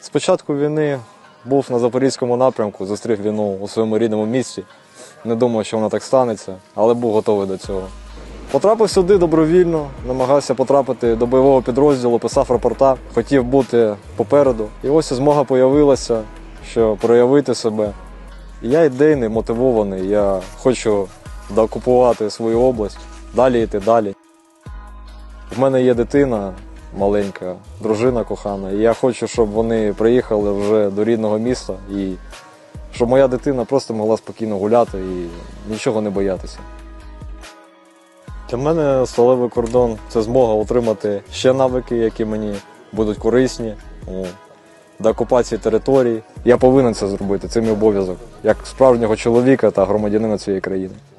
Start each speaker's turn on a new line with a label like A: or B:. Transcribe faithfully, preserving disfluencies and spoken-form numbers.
A: З початку війни був на Запорізькому напрямку, зустрів війну у своєму рідному місті. Не думав, що воно так станеться, але був готовий до цього. Потрапив сюди добровільно, намагався потрапити до бойового підрозділу, писав рапорта, хотів бути попереду. І ось змога з'явилася, що проявити себе. І я ідейний, мотивований, я хочу доокупувати свою область, далі йти далі. В мене є дитина маленька, дружина кохана, і я хочу, щоб вони приїхали вже до рідного міста, і щоб моя дитина просто могла спокійно гуляти і нічого не боятися. Для мене сталевий кордон – це змога отримати ще навики, які мені будуть корисні, до окупації територій. Я повинен це зробити, це мій обов'язок, як справжнього чоловіка та громадянина цієї країни.